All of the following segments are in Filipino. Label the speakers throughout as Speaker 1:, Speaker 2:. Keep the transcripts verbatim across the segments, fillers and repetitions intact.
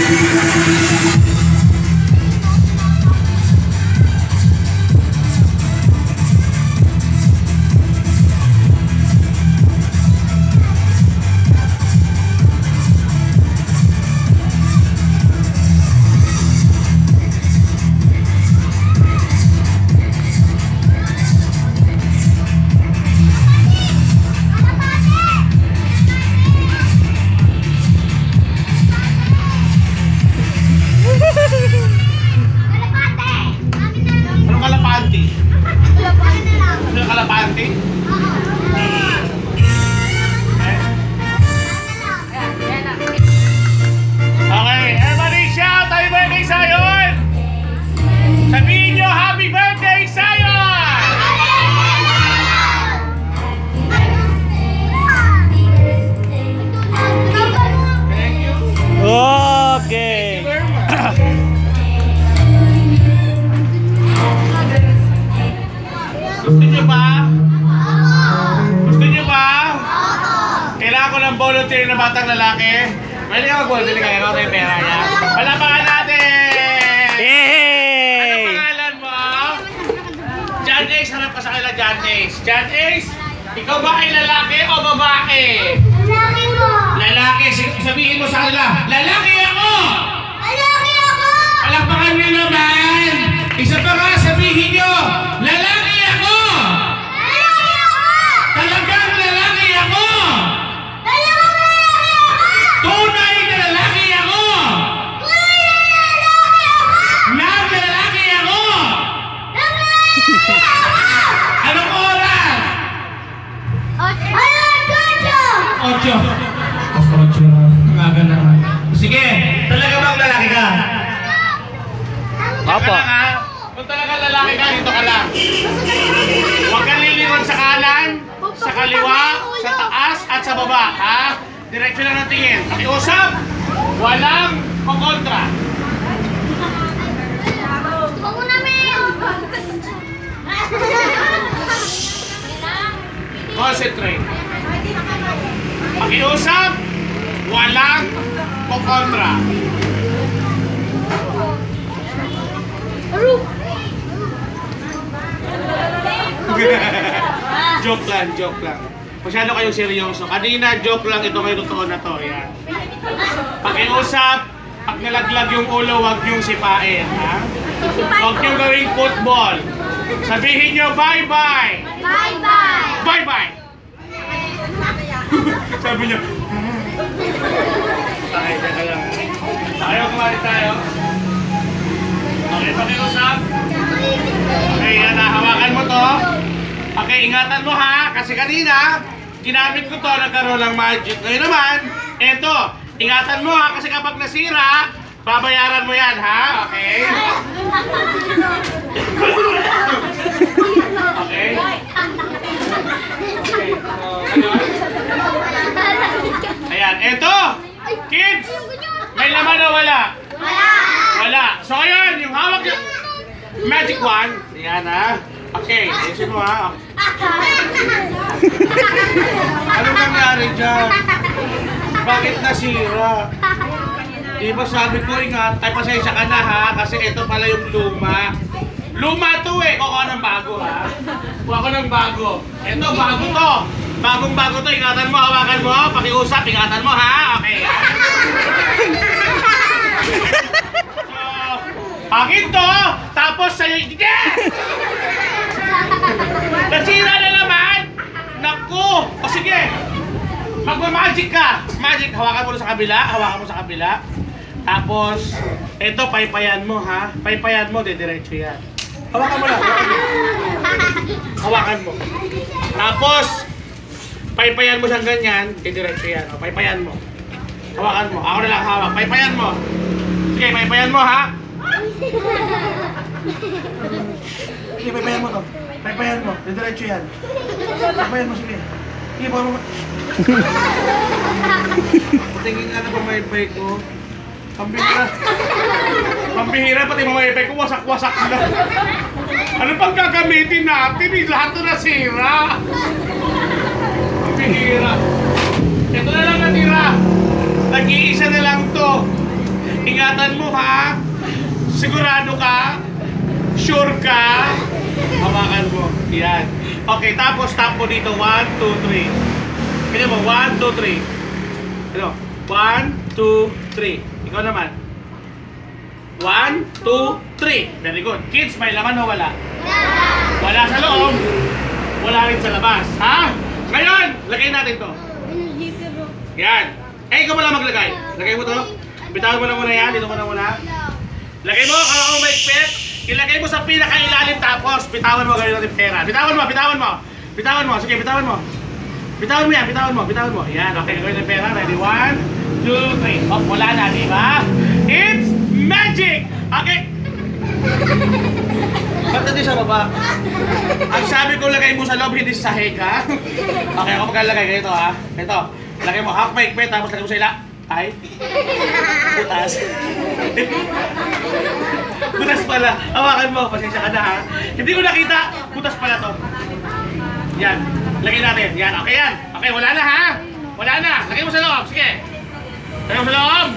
Speaker 1: Gusto nyo ba? Gusto nyo ba? Kailangan ko ng volunteer na batang lalaki. Pwede ka mag-volunteer kaya ako tayo pera niya. Palapakan natin!
Speaker 2: Yay!
Speaker 1: Ano pangalan mo? John Ace, harap ka sa kanila, John Ace. John Ace, ikaw ba ay lalaki o babae?
Speaker 3: Lalaki mo!
Speaker 1: Lalaki, sabihin mo sa kanila, lalaki ako!
Speaker 3: Lalaki ako!
Speaker 1: Palapakan nyo naman! Isa pa nga, sabihin nyo, lalaki ako!
Speaker 3: Lalaki ako!
Speaker 1: Talagang lalaki ako!
Speaker 3: Talagang lalaki ako!
Speaker 1: Tunay na lalaki ako!
Speaker 3: Tunay na lalaki ako!
Speaker 1: Nang lalaki ako!
Speaker 3: Nang lalaki ako!
Speaker 1: Anong oras?
Speaker 3: Alas ocho!
Speaker 1: Ocho. Ocho na. Ang aga naman. Sige, talaga bang lalaki ka?
Speaker 2: Opo.
Speaker 1: Ka lang, ha? Kung talaga lalaki ka, dito ka lang. Huwag kang lilingon sa kanan, sa kaliwa, sa taas, at sa baba, ha? Diretso lang ng tingin. Pakiusap, walang kukontra.
Speaker 3: Gusto mo namin!
Speaker 1: Concentrate. Pakiusap, walang kukontra. Joke lang, joke lang. Masyado kayong seryoso. Kanina, joke lang. Ito kayo totoo na to. Yan. Pakiusap, pag nalaglag yung ulo, huwag yung sipain. Ha? Huwag yung gawing football. Sabihin nyo, bye-bye!
Speaker 3: Bye-bye!
Speaker 1: Bye-bye! Sabi nyo, tayo, teka lang. Ayaw, kumari tayo. Okay, pakiusap. Okay, yan, hawakan mo to. Okay, ingatan mo ha, kasi kanina, ginamit ko to, nagkaroon ng magic. Ngayon naman, eto, ingatan mo ha, kasi kapag nasira, babayaran mo yan ha, okay? Okay? Okay, so, ayun. Ayan, eto, kids, may laman o wala?
Speaker 3: Wala!
Speaker 1: Wala. So ayun, yung hawak yung magic wand. Ayan ha. Okay, ayusin mo ha. Anong nangyari dyan? Bakit nasira? Di ba sabi ko ingat? Ay, pasensya ka na ha. Kasi ito pala yung luma. Luma to eh. Kukuha ng bago ha. Kukuha ko ng bago. Ito, bago to. Bagong bago to. Ingatan mo, hawakan mo. Pakiusap, ingatan mo ha. Okay. Pangit to! Tapos sa'yo, hindi! Nasira na naman! Naku! O sige! Magmamagic ka! Magic! Hawakan mo sa kabila, hawakan mo sa kabila. Tapos, eto, paypayan mo ha. Paypayan mo, didiretso yan. Hawakan mo lang. Hawakan mo. Tapos, paypayan mo siyang ganyan, didiretso yan. O, paypayan mo. Hawakan mo. Ako na lang hawak. Paypayan mo. Sige, paypayan mo ha. Sige, paypayan mo to. Paypayan mo. Didiretso yan. Paypayan mo, sige. Sige, paypayan mo. Tingin nga na pa may pay ko. Pambihira. Pambihira, pati mga may pay ko, wasak-wasak na. Ano pang gagamitin natin? Eh, lahat to nasira. Pambihira. Ito na lang natira. Nag-iisa na lang to. Ingatan mo ha. Sigurado ka? Sure ka? Hawakan mo. Yan. Okay, tapos tap mo dito. one, two, three. Kaya mo, one, two, three. Ano? one, two, three. Ikaw naman. one, two, three. Very good. Kids, may laman o wala? Wala sa loob. Wala rin sa labas. Ha? Ngayon, lagay natin to. Yan. Eh, ikaw mo lang maglagay. Lagay mo to. Bitawan mo na muna yan. Dito mo na muna. Lagay mo, kala mo maigpit. Ilagay mo sa pinakailalim tapos bitawan mo gawin natin pera. Bitawan mo, bitawan mo. Bitawan mo. Sige, bitawan mo. Bitawan mo yan, bitawan mo, bitawan mo. Yan, okay. Gawin natin pera. Ready? One, two, three. Oh, wala na, di ba? It's magic! Okay. Ba't natin sa baba? Ang sabi ko lagay mo sa loob, hindi sa sahig, ha? Okay, ako maglalagay. Ganito, ha? Ito. Lagay mo half maigpit, tapos lagay mo sa ila. Ay? Butas. Butas pala. Hawakan mo. Pasensya ka na ha. Hindi ko nakita. Butas pala to. Yan. Lagay natin. Yan. Okay yan. Okay. Wala na ha. Wala na. Lagay mo sa loob. Sige. Lagay mo sa loob.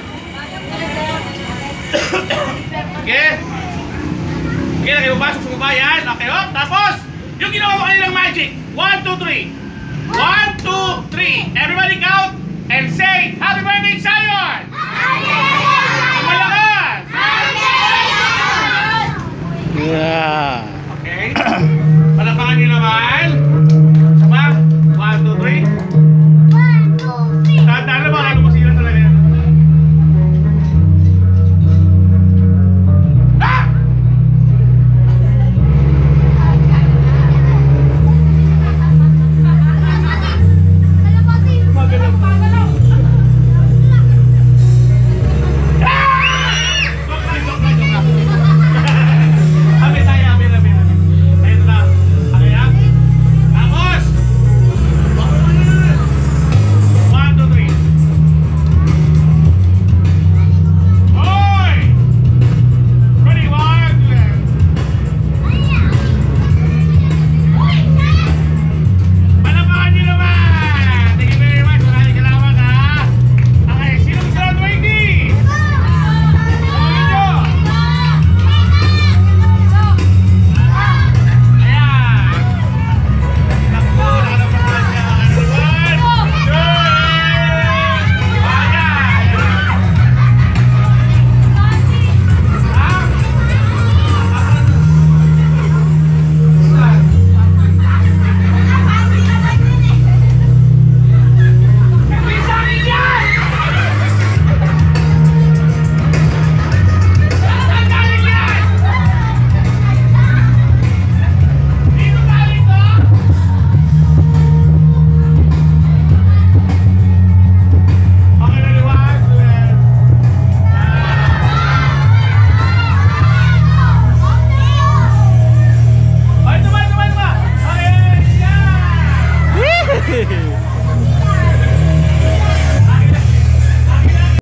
Speaker 1: Sige. Sige. Lagay mo ba? Susunod ba? Yan. Okay. Oh. Tapos, yung ginawa mo kanilang magic. One, two, three. One, two, three. Everybody count. And say, Happy Birthday, Zion! Malakas!
Speaker 2: Yeah.